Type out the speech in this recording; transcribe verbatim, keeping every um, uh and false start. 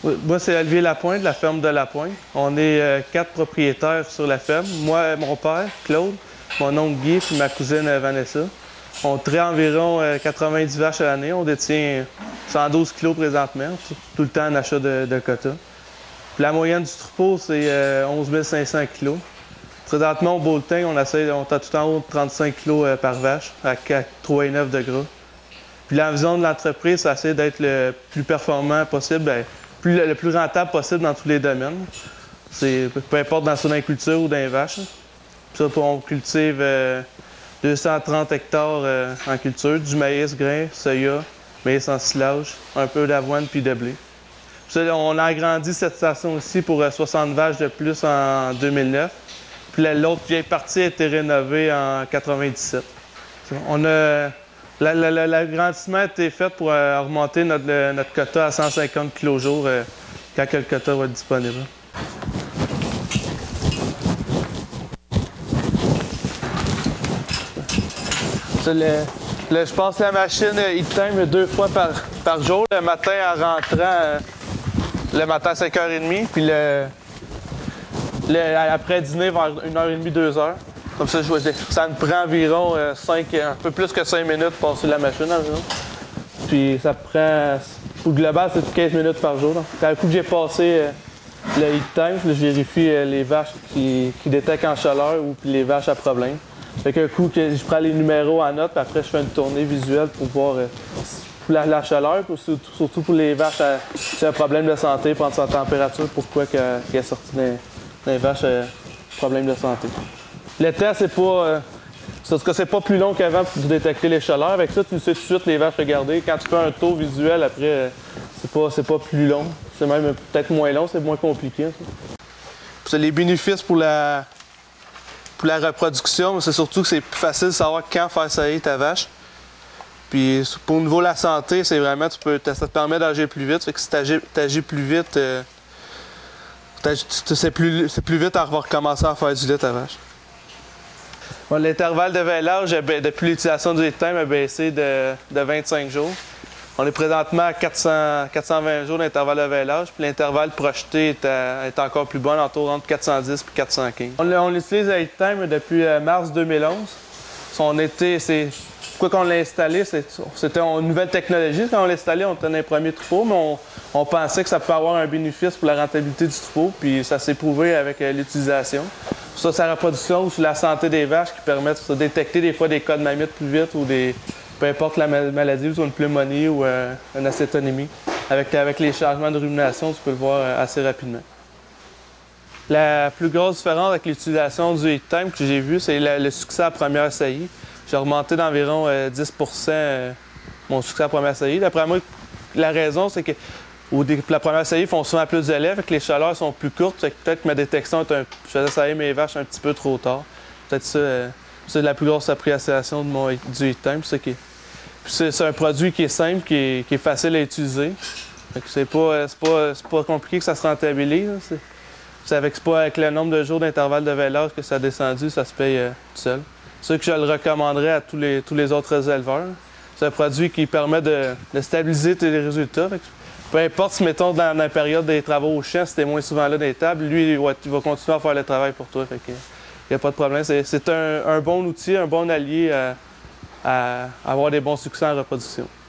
Moi, c'est Olivier Lapointe, de la ferme de Lapointe. On est euh, quatre propriétaires sur la ferme. Moi, mon père, Claude, mon oncle Guy et ma cousine euh, Vanessa. On traite environ euh, quatre-vingt-dix vaches à l'année. On détient cent douze kilos présentement, tout, tout le temps en achat de, de quota. Puis la moyenne du troupeau, c'est euh, onze mille cinq cents kilos. Présentement, au Beauletin, on essaie, on est tout en haut de trente-cinq kilos euh, par vache, à trois virgule neuf de gras. Puis la vision de l'entreprise, c'est essayer d'être le plus performant possible, bien, plus, le plus rentable possible dans tous les domaines. C'est, peu importe dans son agriculture ou dans les vaches. Puis ça, on cultive euh, deux cent trente hectares euh, en culture, du maïs, grain, soya, maïs en silage, un peu d'avoine puis de blé. Puis ça, on a agrandi cette station aussi pour euh, soixante vaches de plus en deux mille neuf. Puis l'autre vieille partie a été rénovée en quatre-vingt-dix-sept. On a... L'agrandissement a été fait pour euh, augmenter notre, le, notre quota à cent cinquante kilos jour euh, quand que le quota va être disponible. Le, le, je passe la machine Heat Time deux fois par, par jour. Le matin en rentrant, euh, le matin à cinq heures trente, puis le, le, après dîner vers une heure trente, deux heures. Comme ça, je ça me prend environ euh, cinq, un peu plus que cinq minutes pour passer la machine environ. Puis ça prend, au global, c'est quinze minutes par jour. Donc. Quand le coup que j'ai passé euh, le Heat Time, je vérifie euh, les vaches qui, qui détectent en chaleur ou puis les vaches à problème. Fait qu'un coup que je prends les numéros en note, puis après je fais une tournée visuelle pour voir euh, pour la, la chaleur, puis surtout, surtout pour les vaches à, qui ont un problème de santé, prendre sa température, pourquoi qu'elle qu est sortie des vaches à problème de santé. Le test, c'est pas. Euh, en tout cas, c'est pas plus long qu'avant pour détecter les chaleurs. Avec ça, tu sais tout de suite les vaches regarder. Quand tu fais un tour visuel, après, euh, c'est pas, c'est pas plus long. C'est même peut-être moins long, c'est moins compliqué. Ça. Les bénéfices pour la, pour la reproduction, c'est surtout que c'est plus facile de savoir quand faire saillir ta vache. Puis pour le niveau de la santé, c'est vraiment, tu peux, ça te permet d'agir plus vite. Fait que si tu agis plus vite, euh, c'est plus, plus vite à recommencer à faire du lait ta vache. Bon, l'intervalle de veillage, depuis l'utilisation du Heat Time, a baissé de, de vingt-cinq jours. On est présentement à quatre cents, quatre cent vingt jours d'intervalle de veillage, puis l'intervalle projeté est, à, est encore plus bon, autour entre quatre cent dix et quatre cent quinze. On, on utilise le Heat Time depuis mars deux mille onze. Son été, c'est, pourquoi qu'on l'a installé, c'était une nouvelle technologie. Quand on l'a installé, on était dans les premiers troupeaux, mais on, on pensait que ça pouvait avoir un bénéfice pour la rentabilité du troupeau, puis ça s'est prouvé avec euh, l'utilisation. Ça, c'est la reproduction ou sur la santé des vaches qui permettent de détecter des fois des cas de mammites plus vite ou des, peu importe la maladie, ou une pneumonie ou euh, une acétonémie. Avec, avec les changements de rumination, tu peux le voir euh, assez rapidement. La plus grosse différence avec l'utilisation du Heat Time que j'ai vu, c'est le, le succès à première saillie. J'ai remonté d'environ euh, dix pour cent euh, mon succès à première saillie. D'après moi, la raison, c'est que Au dé... La première saillie, ils font souvent plus de lait, que les chaleurs sont plus courtes. Peut-être que ma détection est un... Je faisais saillir mes vaches un petit peu trop tard. Peut-être ça, euh... c'est la plus grosse appréciation de mon... du Heat Time. C'est un produit qui est simple, qui est, qui est facile à utiliser. C'est pas, pas, pas compliqué que ça se rentabilise. C'est avec, pas avec le nombre de jours d'intervalle de veillage que ça a descendu, ça se paye euh, tout seul. C'est sûr que je le recommanderais à tous les, tous les autres éleveurs. C'est un produit qui permet de, de stabiliser tes résultats. Peu importe si, mettons, dans la période des travaux au champ, si tu es moins souvent là dans les tables, lui, il va, il va continuer à faire le travail pour toi. Fait que, il n'y a pas de problème. C'est un, un bon outil, un bon allié à, à avoir des bons succès en reproduction.